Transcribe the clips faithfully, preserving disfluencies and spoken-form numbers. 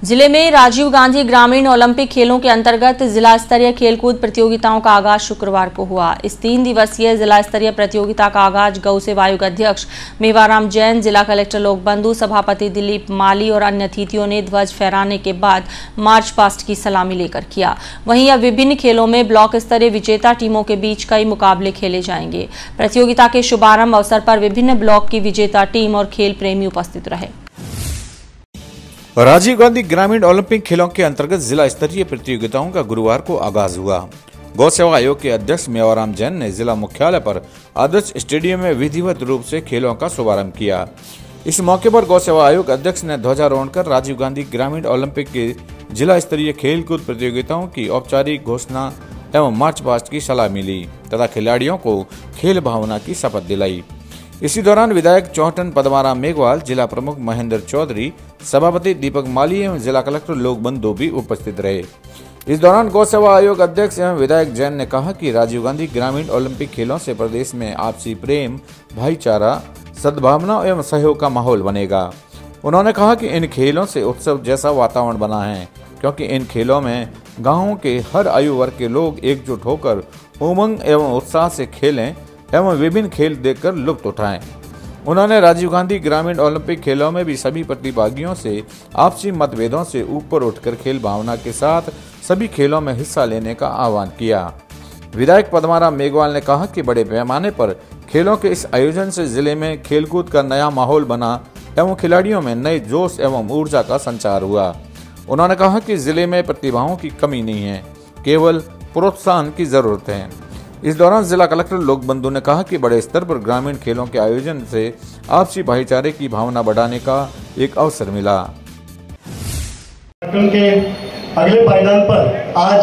जिले में राजीव गांधी ग्रामीण ओलंपिक खेलों के अंतर्गत जिला स्तरीय खेलकूद प्रतियोगिताओं का आगाज शुक्रवार को हुआ। इस तीन दिवसीय जिला स्तरीय प्रतियोगिता का आगाज गौ सेवा आयोग अध्यक्ष मेवाराम जैन, जिला कलेक्टर लोकबंधु, सभापति दिलीप माली और अन्य अतिथियों ने ध्वज फहराने के बाद मार्च पास्ट की सलामी लेकर किया। वहीं अब विभिन्न खेलों में ब्लॉक स्तरीय विजेता टीमों के बीच कई मुकाबले खेले जाएंगे। प्रतियोगिता के शुभारंभ अवसर पर विभिन्न ब्लॉक की विजेता टीम और खेल प्रेमी उपस्थित रहे। राजीव गांधी ग्रामीण ओलंपिक खेलों के अंतर्गत जिला स्तरीय प्रतियोगिताओं का गुरुवार को आगाज हुआ। गौ सेवा आयोग के अध्यक्ष मेवाराम जैन ने जिला मुख्यालय पर आदर्श स्टेडियम में विधिवत रूप से खेलों का शुभारंभ किया। इस मौके पर गौ सेवा आयोग अध्यक्ष ने ध्वजारोहण कर राजीव गांधी ग्रामीण ओलंपिक के जिला स्तरीय खेलकूद प्रतियोगिताओं की औपचारिक घोषणा एवं मार्च पास्ट की सलामी ली तथा खिलाड़ियों को खेल भावना की शपथ दिलाई। इसी दौरान विधायक चौहटन पद्माराम मेघवाल, जिला प्रमुख महेंद्र चौधरी, सभापति दीपक माली एवं जिला कलेक्टर लोकबंधु भी उपस्थित रहे। इस दौरान गौ सेवा आयोग अध्यक्ष एवं विधायक जैन ने कहा कि राजीव गांधी ग्रामीण ओलंपिक खेलों से प्रदेश में आपसी प्रेम, भाईचारा, सद्भावना एवं सहयोग का माहौल बनेगा। उन्होंने कहा कि इन खेलों से उत्सव जैसा वातावरण बना है, क्योंकि इन खेलों में गाँव के हर आयु वर्ग के लोग एकजुट होकर उमंग एवं उत्साह से खेलें एवं विभिन्न खेल देखकर लुत्फ उठाएं। उन्होंने राजीव गांधी ग्रामीण ओलंपिक खेलों में भी सभी प्रतिभागियों से आपसी मतभेदों से ऊपर उठकर खेल भावना के साथ सभी खेलों में हिस्सा लेने का आह्वान किया। विधायक पद्माराम मेघवाल ने कहा कि बड़े पैमाने पर खेलों के इस आयोजन से जिले में खेलकूद का नया माहौल बना एवं खिलाड़ियों में नए जोश एवं ऊर्जा का संचार हुआ। उन्होंने कहा कि जिले में प्रतिभाओं की कमी नहीं है, केवल प्रोत्साहन की जरूरत है। इस दौरान जिला कलेक्टर लोकबंधु ने कहा कि बड़े स्तर पर ग्रामीण खेलों के आयोजन से आपसी भाईचारे की भावना बढ़ाने का एक अवसर मिला। के अगले पायदान पर आज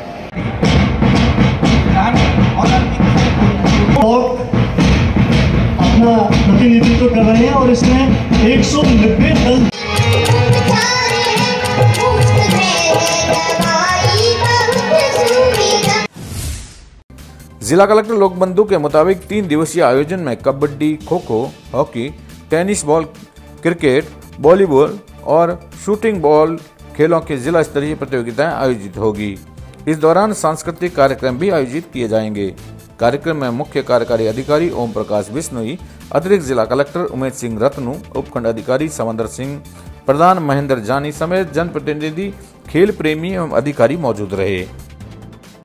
अपना प्रतिनिधित्व कर रहे हैं और इसमें एक सौ नब्बे दल जिला कलेक्टर लोकबंधु के मुताबिक तीन दिवसीय आयोजन में kabaddi, kho kho, hockey, tennis ball, cricket, volleyball और शूटिंग बॉल खेलों की जिला स्तरीय प्रतियोगिताएं आयोजित होगी। इस दौरान सांस्कृतिक कार्यक्रम भी आयोजित किए जाएंगे। कार्यक्रम में मुख्य कार्यकारी अधिकारी ओम प्रकाश बिश्नोई, अतिरिक्त जिला कलेक्टर उमेश सिंह रत्नू, उपखंड अधिकारी समंदर सिंह, प्रधान महेंद्र जानी समेत जनप्रतिनिधि, खेल प्रेमी एवं अधिकारी मौजूद रहे।